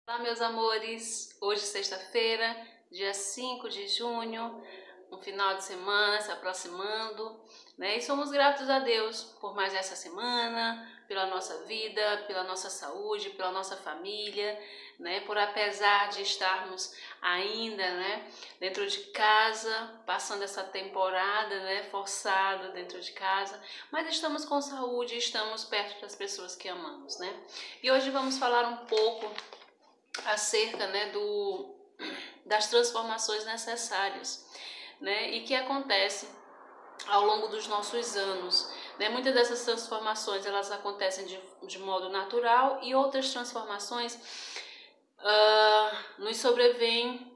Olá, meus amores! Hoje, sexta-feira, dia 5 de junho, um final de semana se aproximando, né? E somos gratos a Deus por mais essa semana, pela nossa vida, pela nossa saúde, pela nossa família, né? Por apesar de estarmos ainda, né, dentro de casa, passando essa temporada, né, forçada dentro de casa, mas estamos com saúde, estamos perto das pessoas que amamos, né? E hoje vamos falar um pouco acerca, né, das transformações necessárias, né, e que acontecem ao longo dos nossos anos, né? Muitas dessas transformações elas acontecem de modo natural e outras transformações nos sobrevêm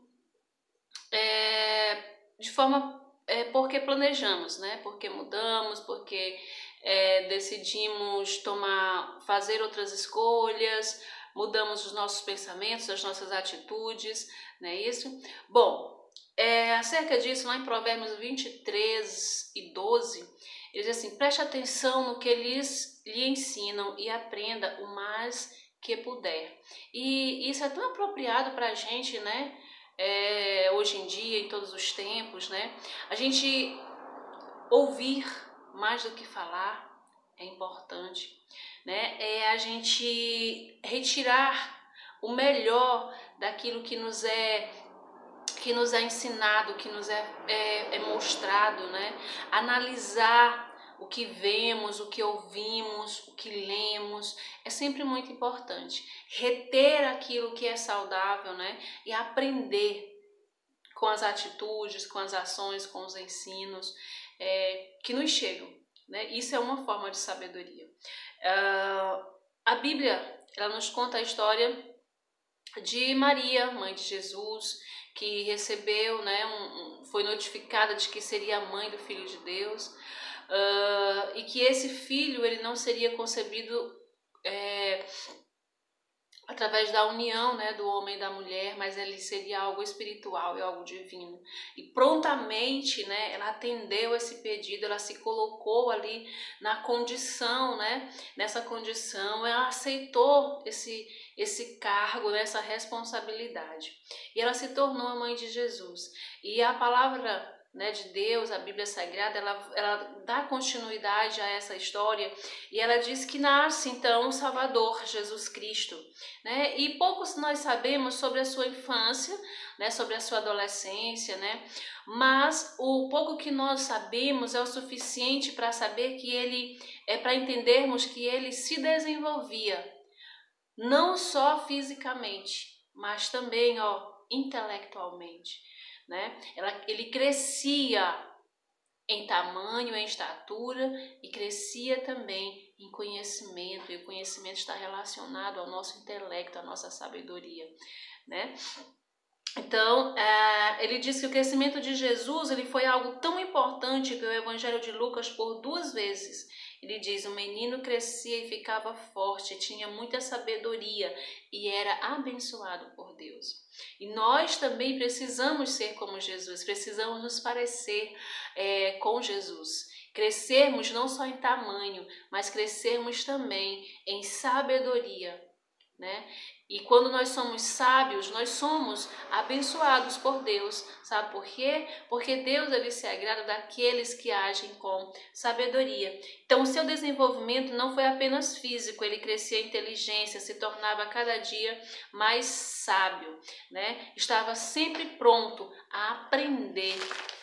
de forma porque planejamos, né? Porque mudamos, porque decidimos fazer outras escolhas, mudamos os nossos pensamentos, as nossas atitudes, não é isso? Bom, acerca disso, lá em Provérbios 23:12, ele diz assim: preste atenção no que eles lhe ensinam e aprenda o mais que puder. E isso é tão apropriado para a gente, né? Hoje em dia, em todos os tempos, né? A gente ouvir mais do que falar é importante, né? É a gente retirar o melhor daquilo que nos é ensinado, que nos é mostrado, né? Analisar o que vemos, o que ouvimos, o que lemos, é sempre muito importante. Reter aquilo que é saudável, né? E aprender com as atitudes, com as ações, com os ensinos que nos chegam, né? Isso é uma forma de sabedoria. A Bíblia, ela nos conta a história de Maria, mãe de Jesus, que recebeu, né, foi notificada de que seria a mãe do Filho de Deus, e que esse filho ele não seria concebido através da união, né, do homem e da mulher, mas ele seria algo espiritual e algo divino. E prontamente, né, ela atendeu esse pedido, ela se colocou ali na condição, né, nessa condição, ela aceitou esse cargo, né, essa responsabilidade. E ela se tornou a mãe de Jesus. E a palavra, né, de Deus, a Bíblia Sagrada, ela dá continuidade a essa história e ela diz que nasce então o Salvador, Jesus Cristo, né? E poucos nós sabemos sobre a sua infância, né, sobre a sua adolescência, né? Mas o pouco que nós sabemos é o suficiente para saber que para entendermos que ele se desenvolvia não só fisicamente, mas também, intelectualmente, né? Ele crescia em tamanho, em estatura e crescia também em conhecimento, e o conhecimento está relacionado ao nosso intelecto, à nossa sabedoria, né? Então, ele diz que o crescimento de Jesus ele foi algo tão importante que o Evangelho de Lucas, por 2 vezes, ele diz: o menino crescia e ficava forte, tinha muita sabedoria e era abençoado por Deus. E nós também precisamos ser como Jesus, precisamos nos parecer com Jesus. Crescermos não só em tamanho, mas crescermos também em sabedoria, né? E quando nós somos sábios, nós somos abençoados por Deus. Sabe por quê? Porque Deus ele se agrada daqueles que agem com sabedoria. Então o seu desenvolvimento não foi apenas físico, ele crescia em inteligência, se tornava cada dia mais sábio, né? Estava sempre pronto a aprender,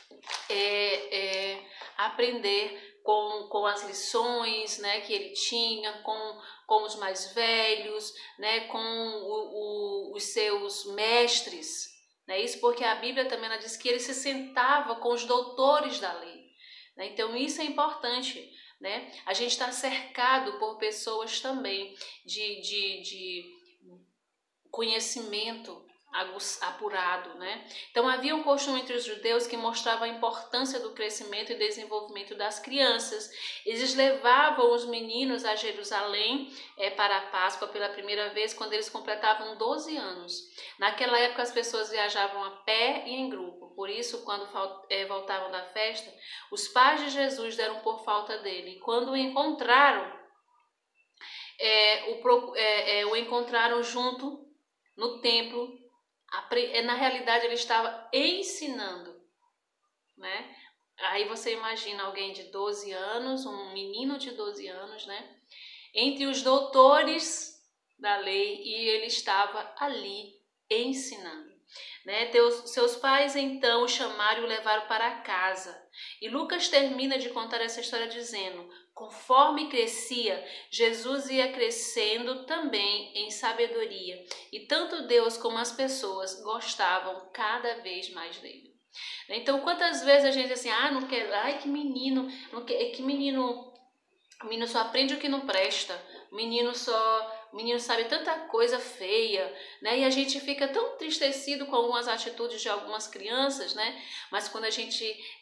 com as lições, né, que ele tinha, com os mais velhos, né, com os seus mestres. Né, isso porque a Bíblia também ela diz que ele se sentava com os doutores da lei. Né, então isso é importante. Né? A gente está cercado por pessoas também de conhecimento apurado, né? Então havia um costume entre os judeus que mostrava a importância do crescimento e desenvolvimento das crianças. Eles levavam os meninos a Jerusalém para a Páscoa pela primeira vez quando eles completavam 12 anos. Naquela época as pessoas viajavam a pé e em grupo. Por isso, quando voltavam da festa, os pais de Jesus deram por falta dele. E quando o encontraram, o encontraram junto, no templo, na realidade ele estava ensinando, né? Aí você imagina alguém de 12 anos, um menino de 12 anos, né? Entre os doutores da lei, e ele estava ali ensinando, né? Seus pais então o chamaram e o levaram para casa. E Lucas termina de contar essa história dizendo: conforme crescia, Jesus ia crescendo também em sabedoria, e tanto Deus como as pessoas gostavam cada vez mais dele. Então, quantas vezes a gente diz assim, não quer, ai que menino, não quer, que menino, o menino só aprende o que não presta, o menino sabe tanta coisa feia, né? E a gente fica tão entristecido com algumas atitudes de algumas crianças, né? Mas quando a gente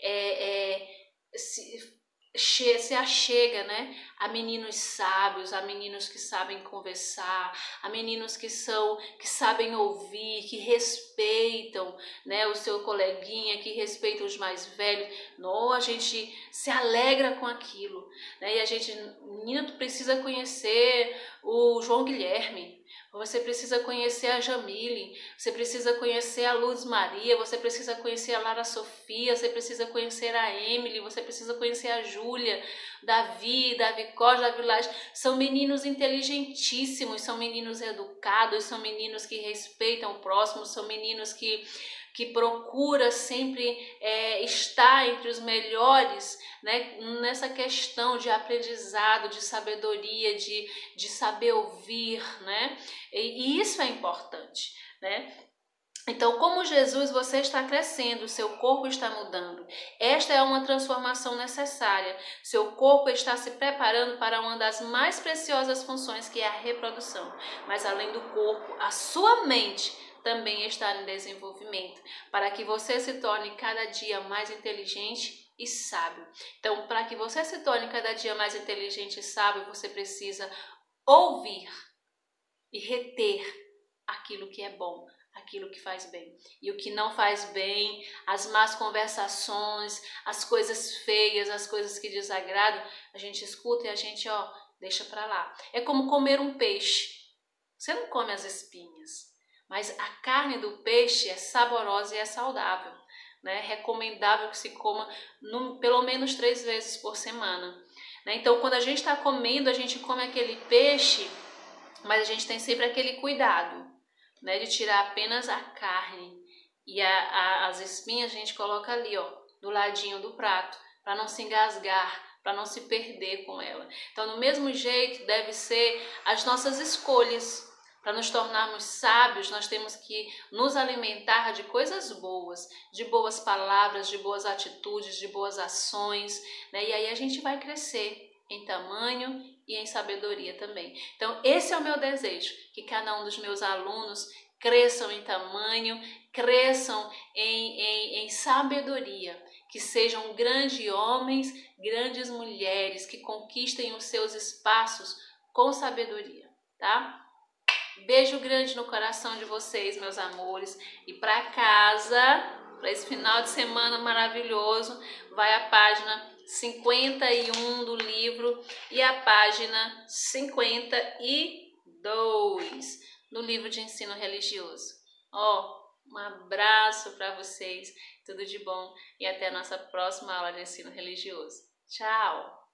se achega, né, a meninos sábios, a meninos que sabem conversar, a meninos que sabem ouvir, que respeitam, né, o seu coleguinha, que respeitam os mais velhos. Não, a gente se alegra com aquilo, né? E a gente, menina, tu precisa conhecer o João Guilherme, você precisa conhecer a Jamile, você precisa conhecer a Luz Maria, você precisa conhecer a Lara Sofia, você precisa conhecer a Emily, você precisa conhecer a Júlia, Davi Costa, Davi Laje. São meninos inteligentíssimos, são meninos educados, são meninos que respeitam o próximo, são meninos que procura sempre estar entre os melhores, né, nessa questão de aprendizado, de sabedoria, de saber ouvir, né? E isso é importante, né? Então, como Jesus, você está crescendo, o seu corpo está mudando. Esta é uma transformação necessária. Seu corpo está se preparando para uma das mais preciosas funções, que é a reprodução. Mas além do corpo, a sua mente também está em desenvolvimento, para que você se torne cada dia mais inteligente e sábio. Então, para que você se torne cada dia mais inteligente e sábio, você precisa ouvir e reter aquilo que é bom, aquilo que faz bem. E o que não faz bem, as más conversações, as coisas feias, as coisas que desagradam, a gente escuta e a gente, deixa pra lá. É como comer um peixe. Você não come as espinhas, mas a carne do peixe é saborosa e é saudável, né? É recomendável que se coma pelo menos 3 vezes por semana, né? Então, quando a gente está comendo, a gente come aquele peixe, mas a gente tem sempre aquele cuidado, né, de tirar apenas a carne, e as espinhas a gente coloca ali, do ladinho do prato, para não se engasgar, para não se perder com ela. Então, do mesmo jeito, deve ser as nossas escolhas. Para nos tornarmos sábios, nós temos que nos alimentar de coisas boas, de boas palavras, de boas atitudes, de boas ações, né? E aí a gente vai crescer em tamanho e em sabedoria também. Então, esse é o meu desejo, que cada um dos meus alunos cresçam em tamanho, cresçam em sabedoria, que sejam grandes homens, grandes mulheres, que conquistem os seus espaços com sabedoria, tá? Beijo grande no coração de vocês, meus amores. E para casa, para esse final de semana maravilhoso, vai a página 51 do livro e a página 52 do livro de ensino religioso. Um abraço para vocês, tudo de bom e até a nossa próxima aula de ensino religioso. Tchau!